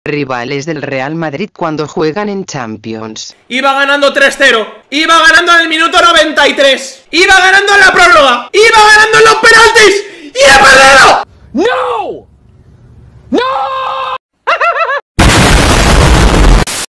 Rivales del Real Madrid cuando juegan en Champions. Iba ganando 3-0. Iba ganando en el minuto 93. Iba ganando en la prórroga.